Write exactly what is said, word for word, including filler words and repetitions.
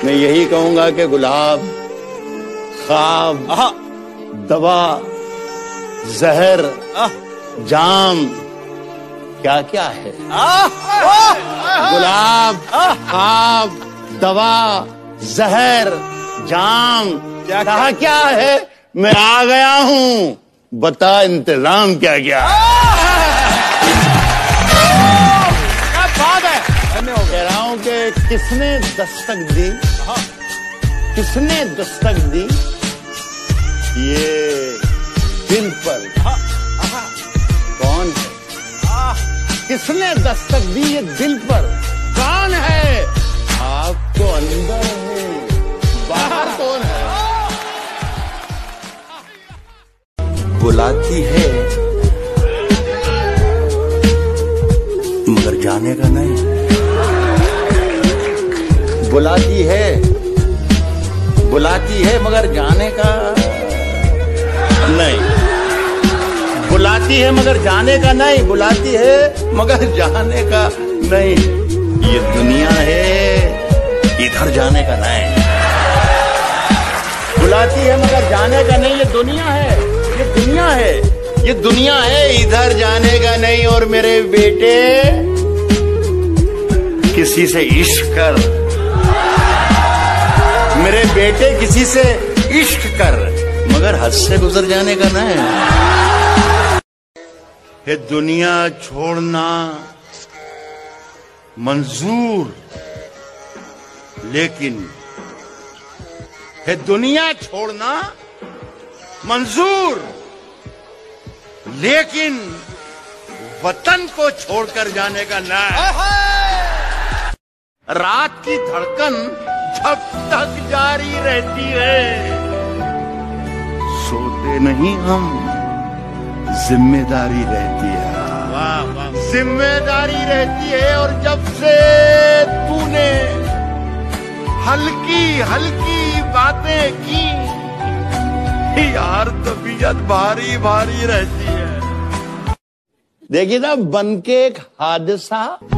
मैं यही कहूंगा कि गुलाब, ख्वाब, दवा, जहर, जाम क्या क्या है? गुलाब, ख्वाब, दवा, जहर, जाम क्या क्या, क्या है? मैं आ गया हूँ, बता इंतजाम क्या क्या है? कह रहा हूं कि किसने दस्तक दी, किसने दस्तक दी ये दिल पर? कौन है? किसने दस्तक दी ये दिल पर? कौन है? आपको अंदर है, बाहर कौन है? बुलाती है मगर जाने का नहीं, बुलाती है, बुलाती है मगर जाने का नहीं, बुलाती है मगर जाने का नहीं, बुलाती है मगर जाने का नहीं। ये दुनिया है, इधर जाने का नहीं। बुलाती है मगर जाने का नहीं, ये दुनिया है, ये दुनिया है, ये दुनिया है, इधर जाने का नहीं। और मेरे बेटे किसी से इश्क कर, मेरे बेटे किसी से इश्क कर, मगर हद से गुजर जाने का ना है। ये दुनिया छोड़ना मंजूर, लेकिन ये दुनिया छोड़ना मंजूर, लेकिन वतन को छोड़कर जाने का ना है। रात की धड़कन जब तक जारी रहती है, सोते नहीं हम, जिम्मेदारी रहती है। वाह वाह, जिम्मेदारी रहती है। और जब से तूने हल्की हल्की बातें की यार, तबीयत भारी भारी रहती है। देखिए ना, बन के एक हादसा